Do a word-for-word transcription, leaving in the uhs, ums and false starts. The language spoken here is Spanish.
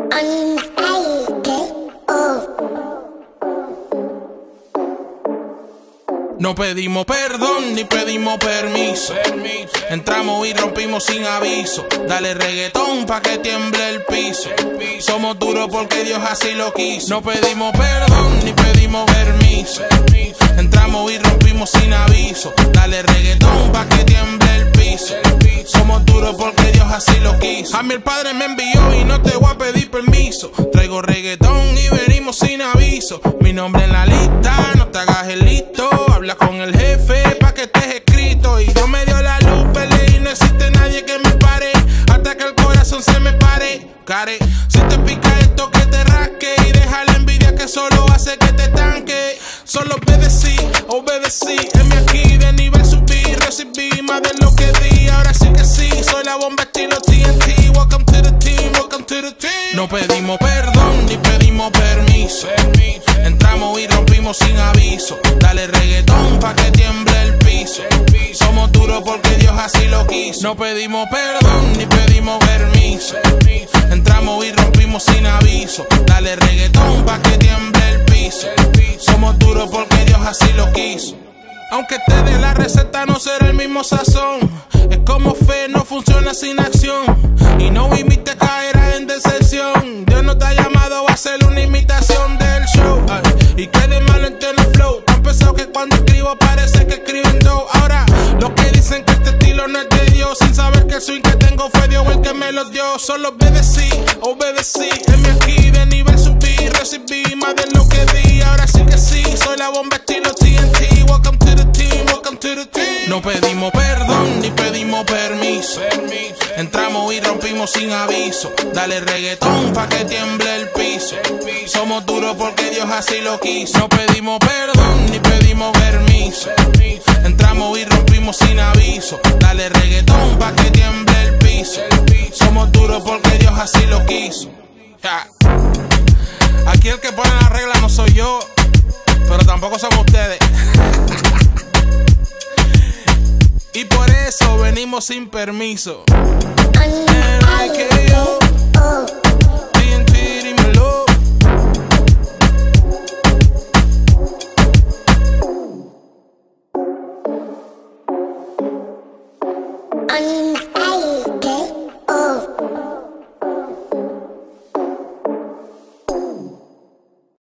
No pedimos perdón ni pedimos permiso. Entramos y rompimos sin aviso. Dale reggaetón pa' que tiemble el piso. Somos duros porque Dios así lo quiso. No pedimos perdón ni pedimos permiso. Entramos y rompimos sin aviso. Dale reggaetón pa' que tiemble el piso. Somos duros porque Dios así lo quiso. A mí el Padre me envió y no te voy a pedir permiso. Traigo reggaetón y venimos sin aviso. Mi nombre en la lista, no te hagas el listo. Habla con el jefe pa' que estés escrito. Y Dios me dio la luz, peleé y no existe nadie que me pare. Hasta que el corazón se me pare. Care, si te pica esto que te rasque. Y deja la envidia que solo hace que te tanque. Solo obedecí, obedecí. En mi aquí de nivel subí. Recibí más de lo que di. Ahora sí que sí, soy la bomba estilo T N T. Welcome to the team, welcome to the team. No pedimos perdón ni pedimos permiso. Entramos y rompimos sin aviso. Dale reggaetón pa' que tiemble el piso. Somos duros porque Dios así lo quiso. No pedimos perdón ni pedimos permiso. Entramos y rompimos sin aviso. Dale reggaetón pa' que tiemble el piso. Somos duros porque Dios así lo quiso. Aunque te dé la receta no será el mismo sazón. Es como fe, no funciona sin acción. Y no imites, caerás en decepción. Dios no te ha llamado a hacer una imitación del show. Ay, y que de malo entiende el flow. Tan pesado que cuando escribo parece que escriben dos. Ahora, los que dicen que este estilo no es de Dios, sin saber que el swing que tengo fue Dios el que me lo dio. Solo obedecí, obedecí. En mi aquí de nivel subí. Recibí más de lo que di. Ahora sí que sí, soy la bomba estilo T N T. Welcome to the team, welcome to the team. No pedimos perdón ni pedimos permiso. Entramos y rompimos sin aviso. Dale reggaetón pa' que tiemble el piso. Somos duros porque Dios así lo quiso. No pedimos perdón ni pedimos permiso. Entramos y rompimos sin aviso. Dale reggaetón pa' que tiemble el piso. Somos duros porque Dios así lo quiso. Ja. Aquí el que pone la regla no soy yo, pero tampoco son ustedes. Y por eso venimos sin permiso. And I